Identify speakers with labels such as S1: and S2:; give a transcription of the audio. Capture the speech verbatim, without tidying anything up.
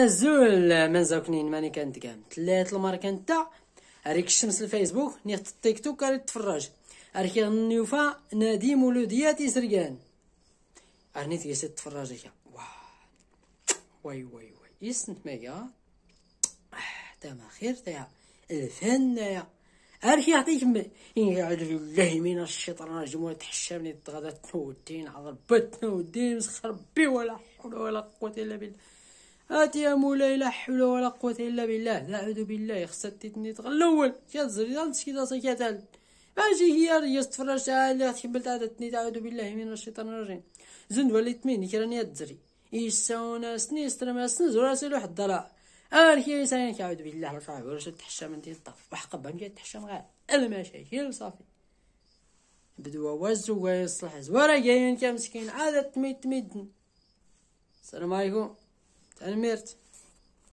S1: زول من زوكنين ماني كنتقام تلات المار كنتا اريك الشمس الفيسبوك نيت التيك توك اريك تفرج اريك النيوفا نادي مولوديات سرقان ارني تيسي تفرج هيا واي واي واي يسنت ميغا تما خير تاع الفن يا اركي يعطيك يعوذ بالله من الشيطان الرجيم ولا تحشمني تغدا تنودين عضل بت تنودين مسخر بي ولا حول ولا قوه الا بالله هاتي يا مولاي لا حول ولا قوه الا بالله اعوذ بالله خصها تيتني تغلول كتزري تمسكي راسك كتال ماشي هي ريس تفرج على تحبل تعدتني تعوذ بالله من الشيطان الرجيم زند وليت مين كراني تزري يساونا سني استرما سن زرا سلو حد ضلا اركي ساين كعود بالله الكعب ولا تحشم انت الطف وحقب بها تحشم غير المشاكل صافي بدوا وزو ويصلح زوارا جايين كمسكين عادة تميت تميد. السلام عليكم تنميرت.